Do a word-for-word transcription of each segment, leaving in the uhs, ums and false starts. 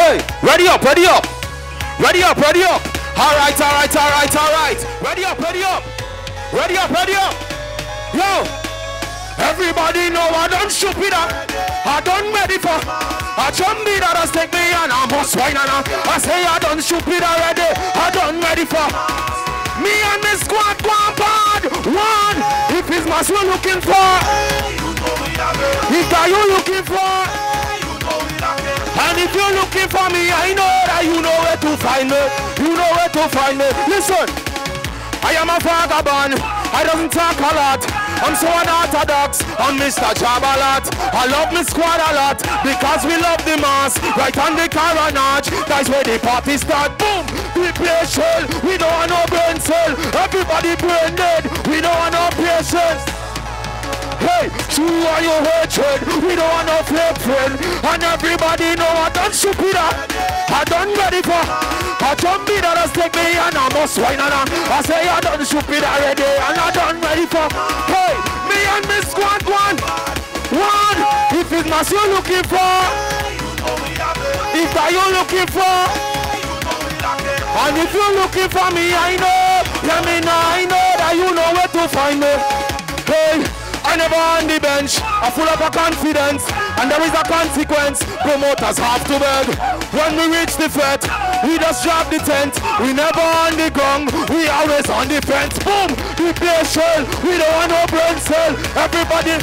Hey, ready up, ready up. Ready up, ready up. All right, all right, all right, all right. Ready up, ready up. Ready up, ready up. Yo, everybody know I done stupid. I done ready for. I jump me that has take me and I must wine and I say I done stupid already. I done ready for. Me and my squad go on bad. One, if it's my soul looking for. If that you looking for. And if you're looking for me, I know that you know where to find me. You know where to find me. Listen, I am a vagabond. I don't talk a lot. I'm so unorthodox. I'm Mister Jabalat. I love my squad a lot because we love the mass. Right on the carnage, that's where the party start. Boom, we play shell. We don't want no brain cell. Everybody brain dead. We don't want no patience. Hey, true on your hatred. We don't want no fake friend. And everybody know I done stupid. I done ready for. I jump me that has take me and I must wine and I say I done stupid already and I done ready for. Hey, me and me squad one. One, if it's my soul looking for. If that you looking for. And if you're looking for me, I know. Yeah, me know, I know that you know where to find me. Hey, I never on the bench, I'm full of a confidence, and there is a consequence. Promoters have to beg. When we reach the fete, we just drop the tent. We never on the ground, we always on the fence. Boom, we play shell, we don't want no brain cell. Everybody,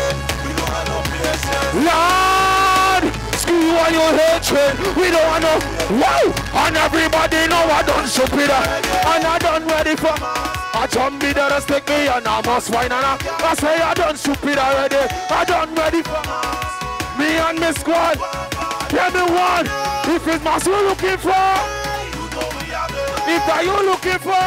Lord, screw you on your hatred. We don't want no, wow. And everybody know I done stupid, and I done ready for. I jump me that has take me and I must wine and I, I say I done stupid already. I done ready for me and my squad. Hear me one. If it's my soul looking for, if that you looking for,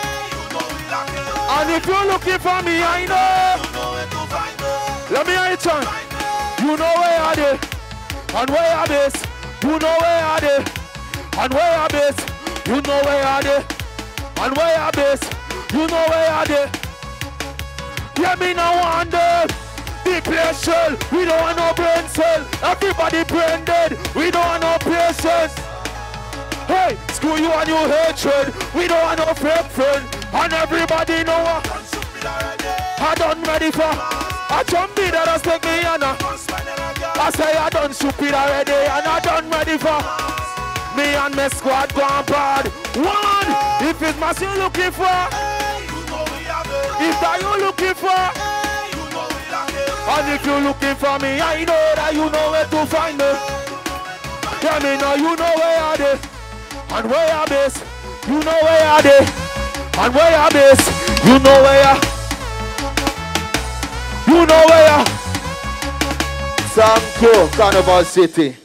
and if you're looking for me, I know. Let me hear it, son. You know where I did, and where I is. You know where I did, and where I is. You know where I did, and where I is. You know where I did. Yeah, me no wonder. The place shell. We don't want no brain cell. Everybody brain dead. We don't want no patience. Hey, screw you and your hatred. We don't want no fake friend. And everybody know what I done ready for. I jump me that has take me and I say I done stupid already and I done ready for. Me and my squad gone bad. One, if it's my soul looking for. If that you looking for, and if you looking for me, I know that you know where to find me. Yeah, me know you know where I did, and where I base. You know where I did, and where I base. You know where. You know where. Thank you, Carnival City.